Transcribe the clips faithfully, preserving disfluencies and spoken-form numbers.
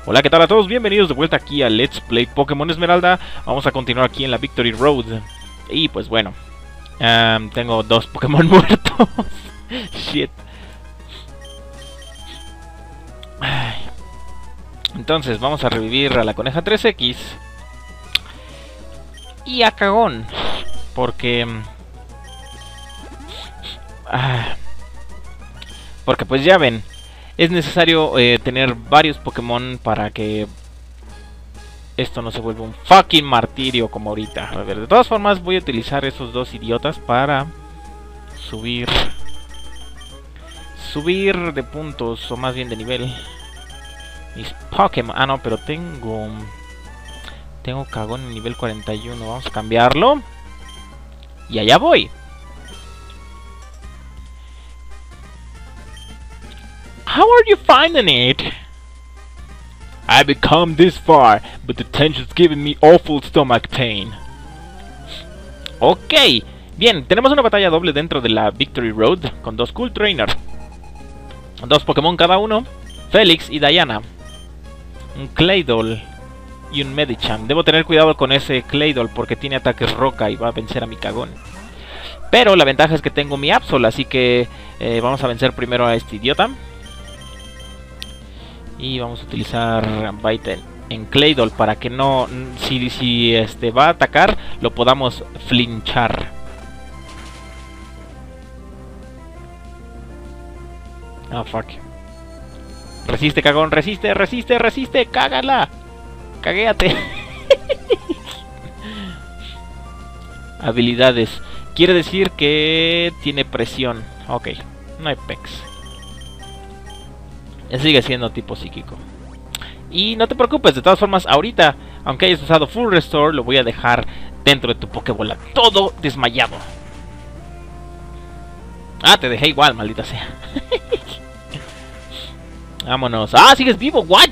Hola, ¿qué tal a todos? Bienvenidos de vuelta aquí a Let's Play Pokémon Esmeralda. Vamos a continuar aquí en la Victory Road. Y pues bueno, um, tengo dos Pokémon muertos. Shit. Entonces vamos a revivir a la coneja tres equis y a Cagón, porque ah, porque pues ya ven, es necesario eh, tener varios Pokémon para que esto no se vuelva un fucking martirio como ahorita. A ver, de todas formas voy a utilizar esos dos idiotas para subir subir de puntos, o más bien de nivel, mis Pokémon. Ah, no, pero tengo tengo Cagón en nivel cuarenta y uno. Vamos a cambiarlo y allá voy. How are you finding it? I've become this far, but the tension's giving me awful stomach pain. Ok, bien, tenemos una batalla doble dentro de la Victory Road con dos Cool Trainer. Dos Pokémon cada uno, Félix y Diana. Un Claydol y un Medicham. Debo tener cuidado con ese Claydol porque tiene ataques roca y va a vencer a mi Cagón. Pero la ventaja es que tengo mi Absol, así que eh, vamos a vencer primero a este idiota. Y vamos a utilizar Bite en, en Claydol para que no, si, si este va a atacar, lo podamos flinchar. Ah, oh, fuck. Resiste, Cagón, resiste, resiste, resiste, cágala. Caguéate. Habilidades. Quiere decir que tiene presión. Ok, no hay pex. Sigue siendo tipo psíquico. Y no te preocupes, de todas formas, ahorita, aunque hayas usado Full Restore, lo voy a dejar dentro de tu Pokébola, todo desmayado. Ah, te dejé igual, maldita sea. Vámonos. Ah, sigues vivo, what?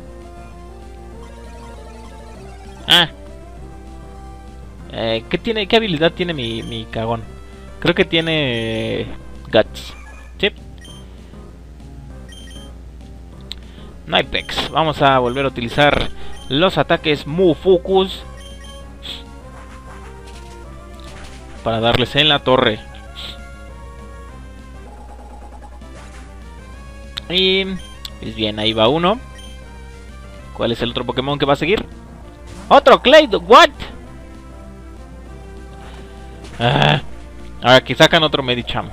Ah. Eh, ¿qué tiene, qué habilidad tiene mi, mi Cagón? Creo que tiene Guts. Sí. No hay pex. Vamos a volver a utilizar los ataques Mufocus para darles en la torre. Y pues bien, ahí va uno. ¿Cuál es el otro Pokémon que va a seguir? ¡Otro Claydol! ¿What? Ah, ahora aquí sacan otro Medicham.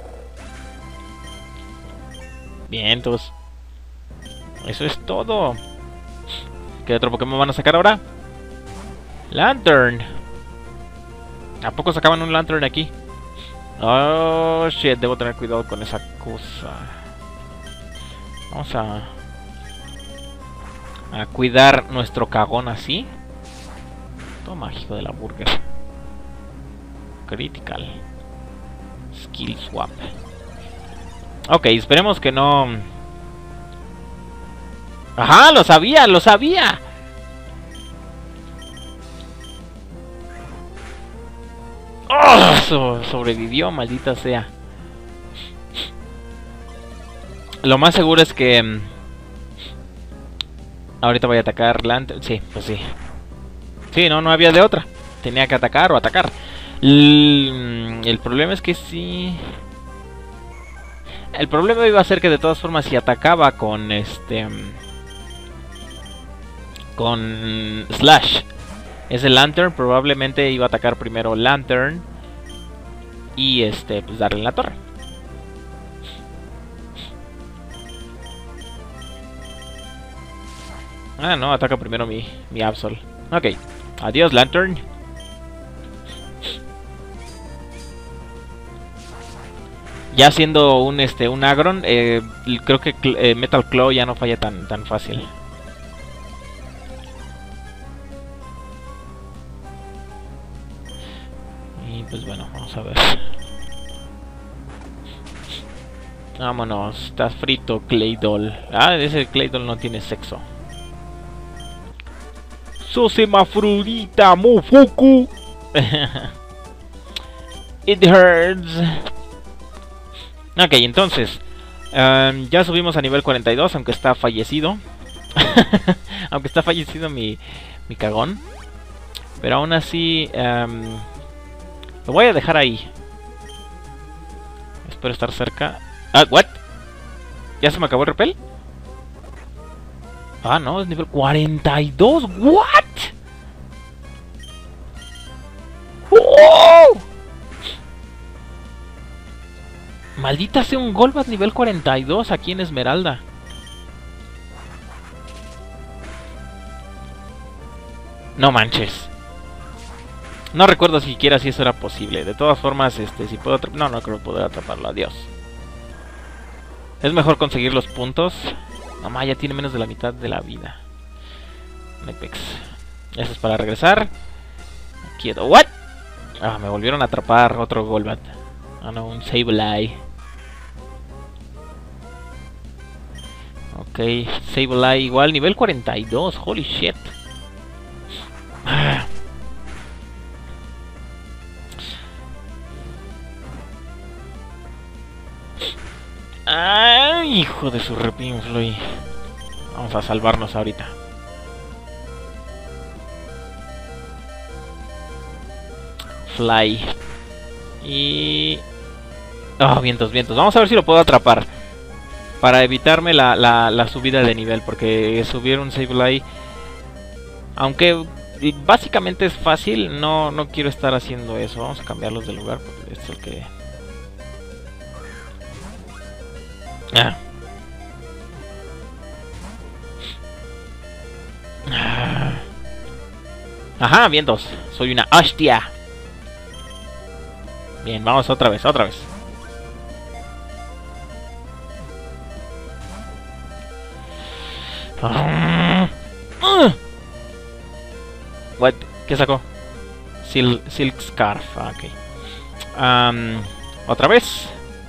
Bien, entonces eso es todo. ¿Qué otro Pokémon van a sacar ahora? Lantern. ¿A poco sacaban un Lantern aquí? Oh, shit, debo tener cuidado con esa cosa. Vamos a... a cuidar nuestro Cagón así. Toma, hijo de la burger. Critical. Skill swap. Ok, esperemos que no... ¡Ajá! ¡Lo sabía! ¡Lo sabía! ¡Oh! So sobrevivió, maldita sea. Lo más seguro es que... Um, ahorita voy a atacar Lantern. Sí, pues sí. Sí, no, no había de otra. Tenía que atacar o atacar. El, el problema es que sí... El problema iba a ser que de todas formas si atacaba con este... con Slash, ese Lantern, probablemente iba a atacar primero Lantern y este, pues darle en la torre. Ah, no, ataca primero mi, mi Absol. Ok, adiós Lantern. Ya siendo un este un Agron, eh, creo que eh, Metal Claw ya no falla tan, tan fácil. Y pues bueno, vamos a ver. Vámonos, estás frito, Claydol. Ah, ese Claydol no tiene sexo. ¡Sos hermafrodita, Mofuku! It hurts. Ok, entonces um, ya subimos a nivel cuarenta y dos, aunque está fallecido. Aunque está fallecido mi, mi cagón. Pero aún así... Um, lo voy a dejar ahí. Espero estar cerca. Ah, ¿what? ¿Ya se me acabó el repel? Ah, no, es nivel cuarenta y dos. ¿What? ¡Oh! Maldita sea, un Golbat nivel cuarenta y dos aquí en Esmeralda. No manches. No recuerdo siquiera si eso era posible. De todas formas, este, si puedo atrapar... No, no creo poder atraparlo. Adiós. Es mejor conseguir los puntos. Mamá, ya tiene menos de la mitad de la vida. Nepex. Eso es para regresar. Quieto. ¿What? Ah, me volvieron a atrapar otro Golbat. Ah, no, un Sableye. Ok, Sableye igual, nivel cuarenta y dos. Holy shit. Ah. Ay, hijo de su repinfloy. Vamos a salvarnos ahorita. Fly. Y... Oh, vientos, vientos. Vamos a ver si lo puedo atrapar. Para evitarme la, la, la subida de nivel. Porque subir un Sableye, aunque básicamente es fácil, no, no quiero estar haciendo eso. Vamos a cambiarlos de lugar, porque este es el que... Ah. Ah. Ajá, vientos. Soy una hostia. Bien, vamos otra vez, otra vez. Ah. Ah. What? ¿Qué sacó? Sil Silk Scarf. Ah, ok. Um, otra vez.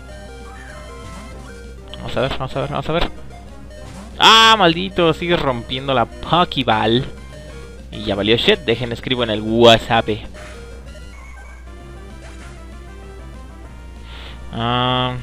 Vamos a ver, vamos a ver, vamos a ver. ¡Ah, maldito! Sigue rompiendo la Pokéball. Y ya valió shit. Dejen, escribo en el WhatsApp. Ah...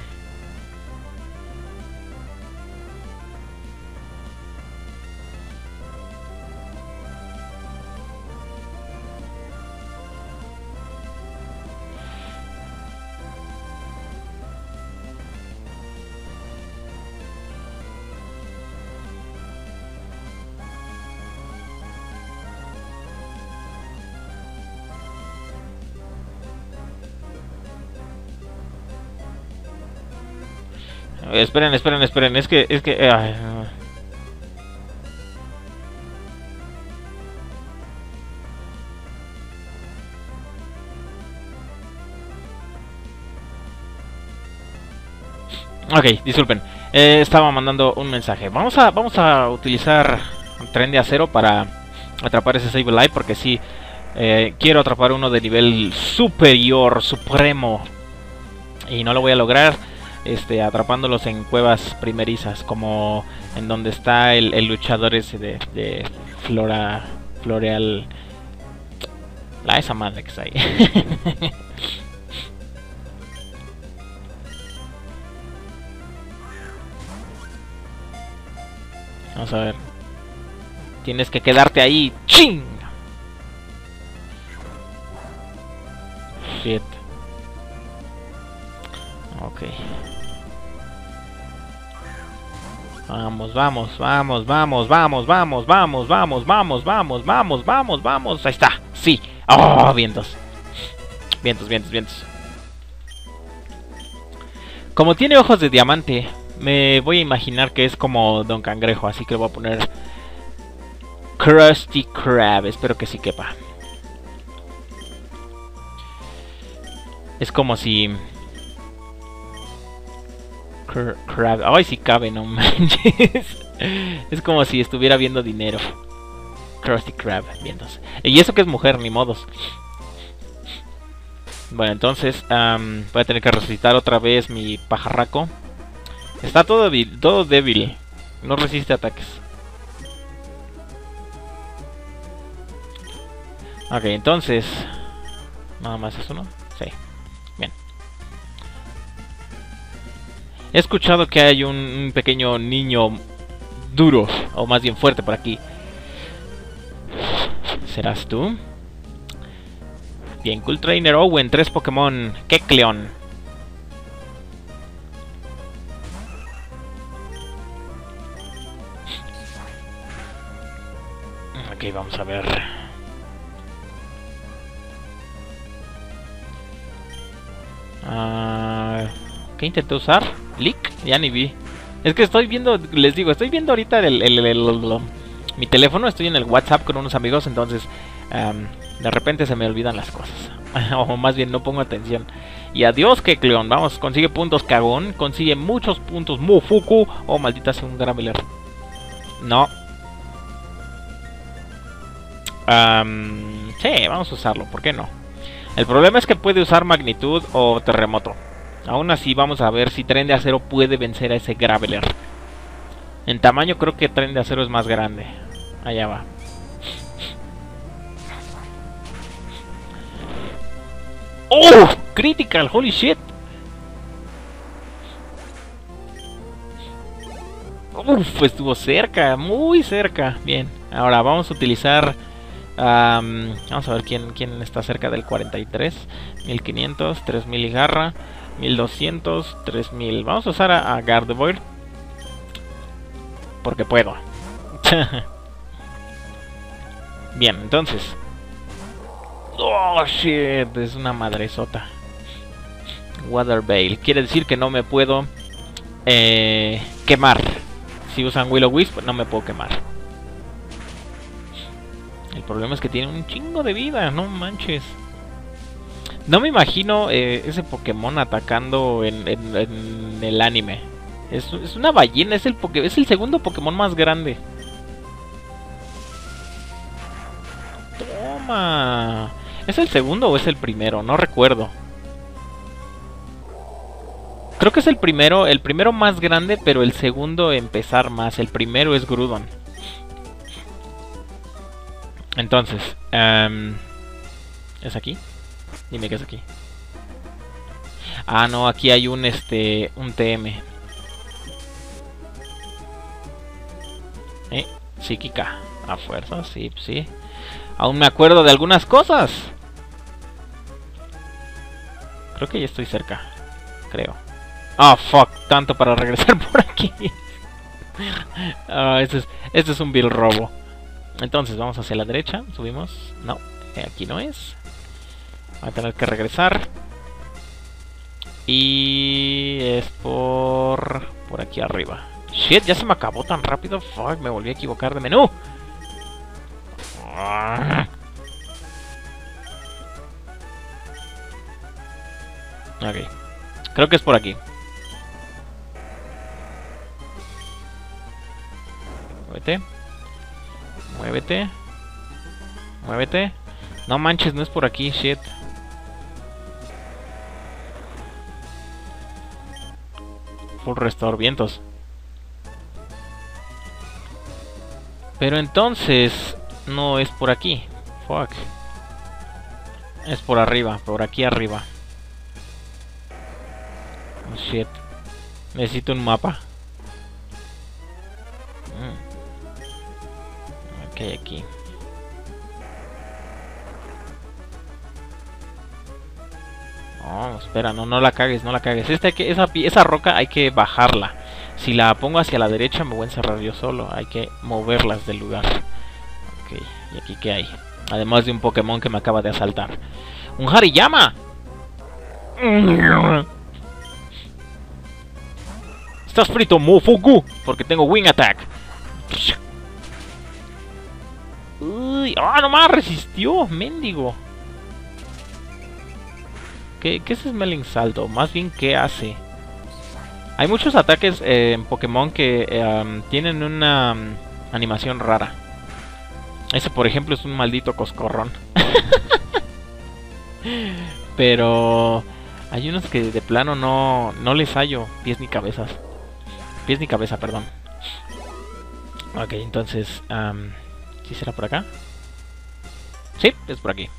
Esperen, esperen, esperen, es que, es que... Ay, ok, disculpen, eh, estaba mandando un mensaje. Vamos a, vamos a utilizar Tren de Acero para atrapar ese Sableye, porque sí, eh, quiero atrapar uno de nivel superior, supremo. Y no lo voy a lograr Este, atrapándolos en cuevas primerizas, como en donde está el, el luchador ese de, de Flora, Floreal, la esa madre que está ahí. Vamos a ver. Tienes que quedarte ahí. ¡Ching! Shit. Ok. Vamos, vamos, vamos, vamos, vamos, vamos, vamos, vamos, vamos, vamos, vamos, vamos, vamos. Ahí está. Sí. Oh, vientos. Vientos, vientos, vientos. Como tiene ojos de diamante, me voy a imaginar que es como Don Cangrejo, así que le voy a poner Krusty Krab. Espero que sí quepa. Es como si... Crab. Ay, si cabe, no manches. Es como si estuviera viendo dinero. Krusty Krab, vientos. Y eso que es mujer, ni modos. Bueno, entonces um, voy a tener que resucitar otra vez mi pajarraco. Está todo débil, todo débil. No resiste ataques. Ok, entonces... Nada más es uno. Sí. Bien. He escuchado que hay un, un pequeño niño duro, o más bien fuerte por aquí. ¿Serás tú? Bien, Cool Trainer Owen, tres Pokémon. Kecleon. Ok, vamos a ver. Uh, ¿Qué intenté usar? ¿Leak? Ya ni vi. Es que estoy viendo, les digo, estoy viendo ahorita el, el, el, el, el, mi teléfono, estoy en el WhatsApp con unos amigos, entonces um, de repente se me olvidan las cosas. O más bien no pongo atención. Y adiós, Kecleon. Vamos, consigue puntos, cagón. Consigue muchos puntos, Mofuku. Oh, maldita sea, un Graveler. No. Um, sí, vamos a usarlo, ¿por qué no? El problema es que puede usar magnitud o terremoto. Aún así, vamos a ver si Tren de Acero puede vencer a ese Graveler. En tamaño creo que Tren de Acero es más grande. Allá va. ¡Oh! Critical, holy shit. Uf, estuvo cerca, muy cerca. Bien, ahora vamos a utilizar... Um, vamos a ver quién, quién está cerca del cuarenta y tres. mil quinientos, tres mil y garra. mil doscientos, tres mil. Vamos a usar a, a Gardevoir. Porque puedo. Bien, entonces... Oh, shit, es una madresota. Water Veil. Quiere decir que no me puedo eh, quemar. Si usan Will-O-Wisp, no me puedo quemar. El problema es que tiene un chingo de vida, no manches. No me imagino eh, ese Pokémon atacando en, en, en el anime. Es, es una ballena, es el, poke, es el segundo Pokémon más grande. Toma. ¿Es el segundo o es el primero? No recuerdo. Creo que es el primero, el primero más grande, pero el segundo en pesar más. El primero es Groudon. Entonces, um, ¿es aquí? Dime que es aquí. Ah, no, aquí hay un este, un T M. Eh, psíquica. A fuerza, sí, sí. Aún me acuerdo de algunas cosas. Creo que ya estoy cerca. Creo. Ah, oh, fuck. Tanto para regresar por aquí. Ah, oh, este es, este es un vil robo. Entonces vamos hacia la derecha. Subimos. No, eh, aquí no es. Voy a tener que regresar. Y es por... por aquí arriba. Shit, ya se me acabó tan rápido. Fuck, me volví a equivocar de menú. Ok. Creo que es por aquí. Muévete. Muévete. Muévete. No manches, no es por aquí, shit. Full restore, vientos. Pero entonces no es por aquí. Fuck. Es por arriba, por aquí arriba. Oh, shit. Necesito un mapa. Mm. Ok, aquí. Oh, espera, no, no la cagues, no la cagues. Esta, que, esa, esa roca hay que bajarla. Si la pongo hacia la derecha me voy a encerrar yo solo. Hay que moverlas del lugar. Ok, ¿y aquí qué hay? Además de un Pokémon que me acaba de asaltar. ¡Un Hariyama! ¡Estás frito, Mofuku! Porque tengo Wing Attack. ¡Uy! ¡Ah, no más! Resistió, mendigo. ¿Qué, ¿Qué es Smelling Salto? Más bien, ¿qué hace? Hay muchos ataques eh, en Pokémon que eh, um, tienen una um, animación rara. Ese, por ejemplo, es un maldito coscorrón. Pero hay unos que de plano no, no les hallo pies ni cabezas. Pies ni cabeza, perdón. Ok, entonces... Um, ¿sí será por acá? Sí, es por aquí.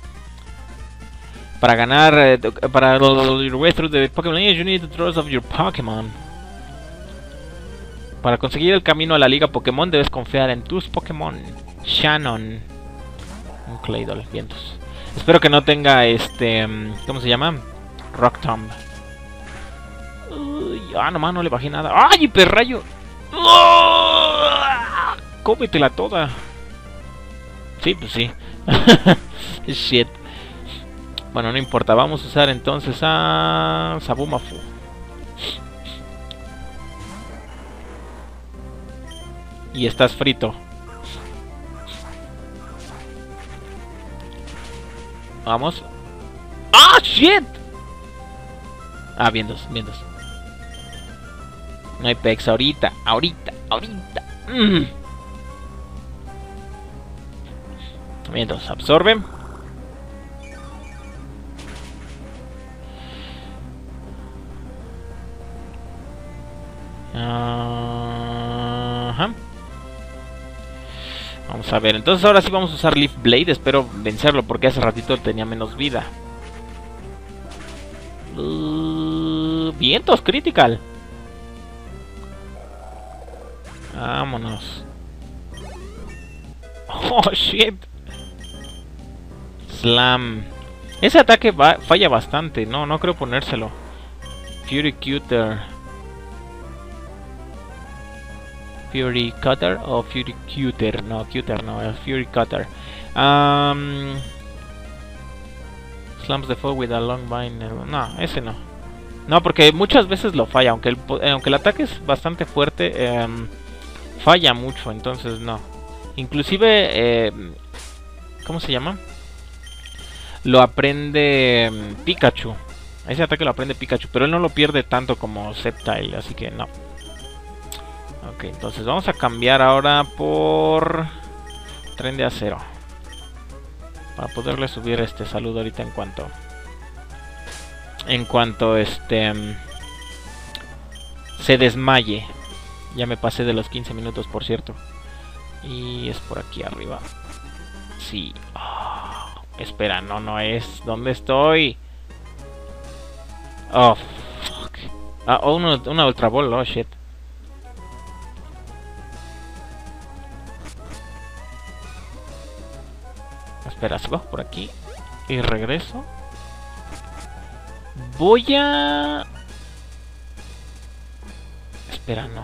Para ganar, eh, para your way through the Pokémon, you need the draws of your Pokémon. Para conseguir el camino a la liga Pokémon debes confiar en tus Pokémon. Shannon. Un Claydol, vientos. Espero que no tenga este... ¿Cómo se llama? Rock Tomb. Uy, ah, nomás no le bajé nada. ¡Ay, perrayo! ¡Oh! Cómetela toda. Sí, pues sí. Shit. Bueno, no importa. Vamos a usar entonces a... Sabumafu. Y estás frito. Vamos. ¡Ah, shit! Ah, bien dos, bien dos. No hay pex ahorita, ahorita, ahorita. Mm. Bien dos, absorbe. Ajá. Vamos a ver, entonces ahora sí vamos a usar Leaf Blade. Espero vencerlo porque hace ratito tenía menos vida. uh, Vientos, critical. Vámonos. Oh, shit. Slam. Ese ataque va, falla bastante. No, no creo ponérselo. Fury Cutter. Fury Cutter o Fury Cutter. No, Cutter no, es Fury Cutter. Um, slams the foe with a long vine. No, ese no. No, porque muchas veces lo falla. Aunque el, aunque el ataque es bastante fuerte, um, falla mucho. Entonces no. Inclusive, eh, ¿cómo se llama? Lo aprende um, Pikachu. Ese ataque lo aprende Pikachu, pero él no lo pierde tanto como Sceptile, así que no. Ok, entonces vamos a cambiar ahora por Tren de Acero. Para poderle subir este saludo ahorita en cuanto... En cuanto este... se desmaye. Ya me pasé de los quince minutos, por cierto. Y es por aquí arriba. Sí. Oh, espera, no, no es. ¿Dónde estoy? Oh, fuck. Ah, oh, una, una Ultra Ball, oh, shit. Espera, si bajo por aquí y regreso. Voy a... Espera, no.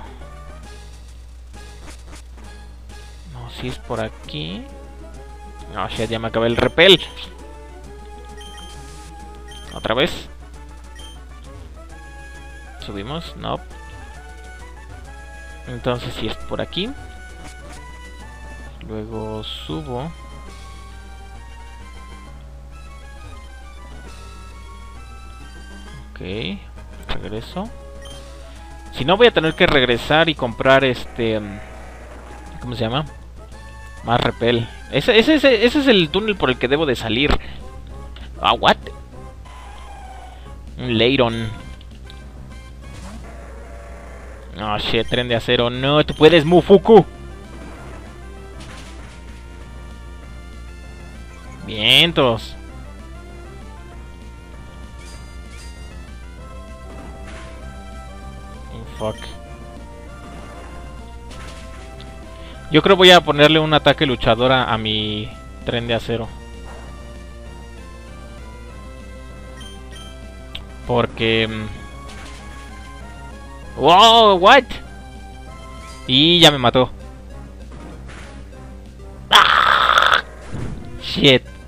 No, si es por aquí. No, shit, ya me acabé el repel. Otra vez. Subimos, no. Entonces si es por aquí. Luego subo. Ok, regreso. Si no, voy a tener que regresar y comprar este... ¿Cómo se llama? Más repel. Ese, ese, ese, ese es el túnel por el que debo de salir. Ah, what? Un Leiron. Oh, shit, Tren de Acero. No, tú puedes, Mufuku. Vientos. Fuck. Yo creo voy a ponerle un ataque luchador a, a mi Tren de Acero. Porque... ¡Wow! ¿What? Y ya me mató. ¡Ah! Shit.